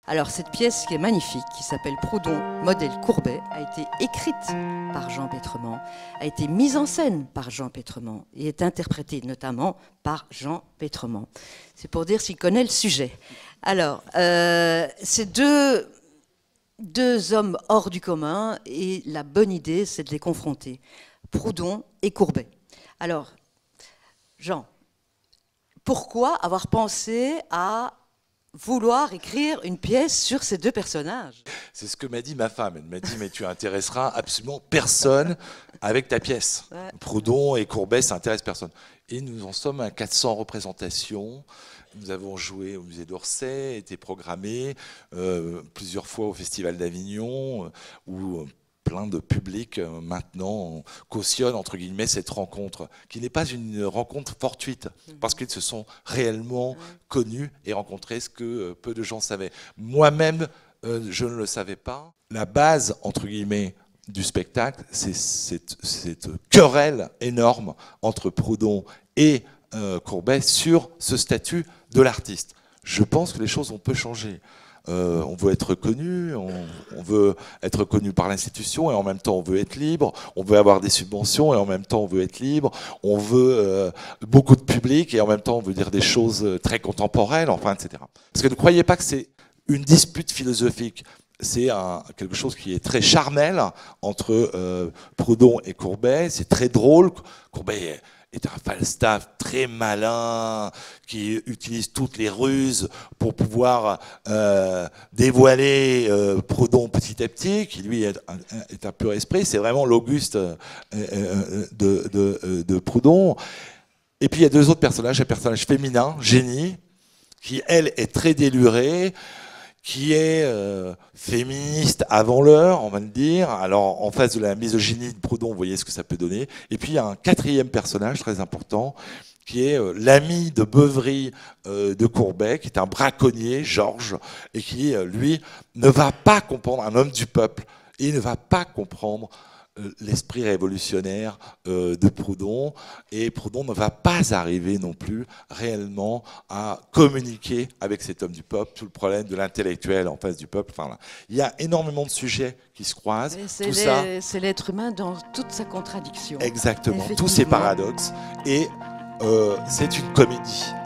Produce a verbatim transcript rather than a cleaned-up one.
Alors cette pièce qui est magnifique, qui s'appelle Proudhon, modèle Courbet, a été écrite par Jean Pétrement, a été mise en scène par Jean Pétrement et est interprétée notamment par Jean Pétrement. C'est pour dire s'il connaît le sujet. Alors, euh, c'est deux, deux hommes hors du commun et la bonne idée, c'est de les confronter. Proudhon et Courbet. Alors, Jean, pourquoi avoir pensé à vouloir écrire une pièce sur ces deux personnages? C'est ce que m'a dit ma femme. Elle m'a dit, mais tu intéresseras absolument personne avec ta pièce. Ouais. Proudhon et Courbet, ça intéresse personne. Et nous en sommes à quatre cents représentations. Nous avons joué au musée d'Orsay, été programmés euh, plusieurs fois au Festival d'Avignon, euh, où euh, plein de publics euh, maintenant cautionnent entre guillemets cette rencontre, qui n'est pas une rencontre fortuite, parce qu'ils se sont réellement connus et rencontrés, ce que euh, peu de gens savaient. Moi-même, euh, je ne le savais pas. La base, entre guillemets, du spectacle, c'est cette, cette querelle énorme entre Proudhon et euh, Courbet sur ce statut de l'artiste. Je pense que les choses ont peu changé. Euh, on veut être reconnu, on, on veut être reconnu par l'institution et en même temps on veut être libre, on veut avoir des subventions et en même temps on veut être libre, on veut euh, beaucoup de public et en même temps on veut dire des choses très contemporaines, enfin, et cetera. Parce que ne croyez pas que c'est une dispute philosophique. C'est quelque chose qui est très charnel entre euh, Proudhon et Courbet. C'est très drôle. Courbet est un Falstaff très malin qui utilise toutes les ruses pour pouvoir euh, dévoiler euh, Proudhon petit à petit, qui lui est un, est un pur esprit. C'est vraiment l'Auguste euh, de, de, de Proudhon. Et puis il y a deux autres personnages, un personnage féminin, Génie, qui elle est très délurée, qui est euh, féministe avant l'heure, on va le dire. Alors, en face de la misogynie de Proudhon, vous voyez ce que ça peut donner. Et puis, il y a un quatrième personnage très important, qui est euh, l'ami de beuverie euh, de Courbet, qui est un braconnier, Georges, et qui, euh, lui, ne va pas comprendre, un homme du peuple, et il ne va pas comprendre l'esprit révolutionnaire euh, de Proudhon, et Proudhon ne va pas arriver non plus réellement à communiquer avec cet homme du peuple, tout le problème de l'intellectuel en face du peuple. Enfin, là, il y a énormément de sujets qui se croisent. C'est l'être humain dans toute sa contradiction. Exactement, tous ces paradoxes, et euh, c'est une comédie.